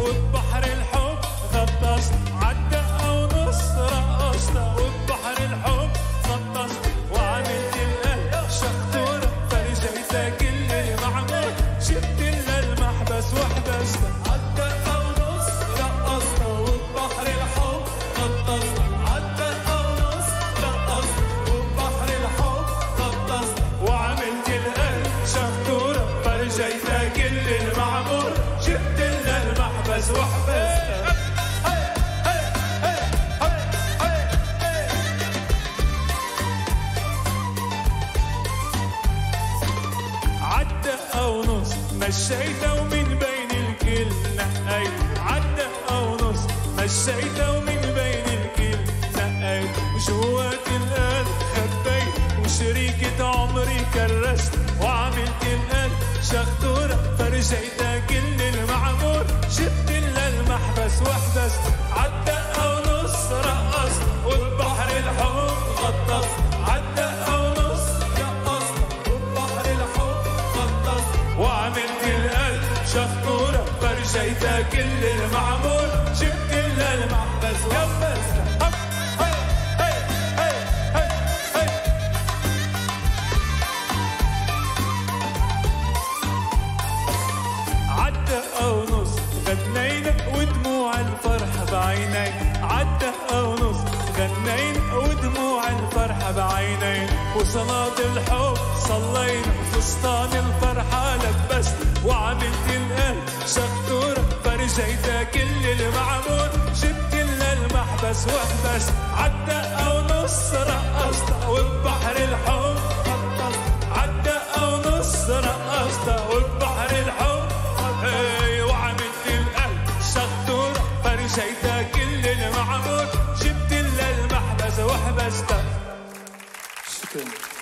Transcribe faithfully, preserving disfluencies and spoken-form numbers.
وببحر الحب غطست عالدقة ونص رقصت وببحر الحب غطست وعملت القلب شخطورة فرجيتها كل المعمول شفت لها المحبس وحبستها عالدقة ونص رقصت وببحر الحب غطست عالدقة ونص رقصت وببحر الحب غطست وعملت القلب شخطورة فرجيتها كل المعمول شفت لها المحبس وحبستها عالدقة ونص مشيتها ومن بين الكل نقيت عالدقة ونص مشيتها ومن بين الكل نقيت وجوات القلب خبيت وشريكة عمري كرست وعملت القلب شخطورة فرجيتها كل المعمول شفت لها المحبس وحبست عالدقة ونص رقصت وببحر الحب غطست عالدقة ونص رقصت وببحر الحب غطست وعملت القلب شخطورة فرجيتها كل المعمول شفت لها المحبس وحبست عالدقة ونص غنينا ودموع الفرحة بعيني عالدقة ونص غنينا ودموع الفرحة بعيني وصلاة الحب صلينا وفستان الفرحة لبست وعملت القلب شخطورة فرجيتها كل المعمول شفت لها المحبس وحبست عالدقة ونص رقصت وببحر الحب غطست عالدقة ونص رقصت وببحر الحب وعملت القلب شخطورة فرجيتها كل المعمول شفت لها المحبس وحبستها. شكرا.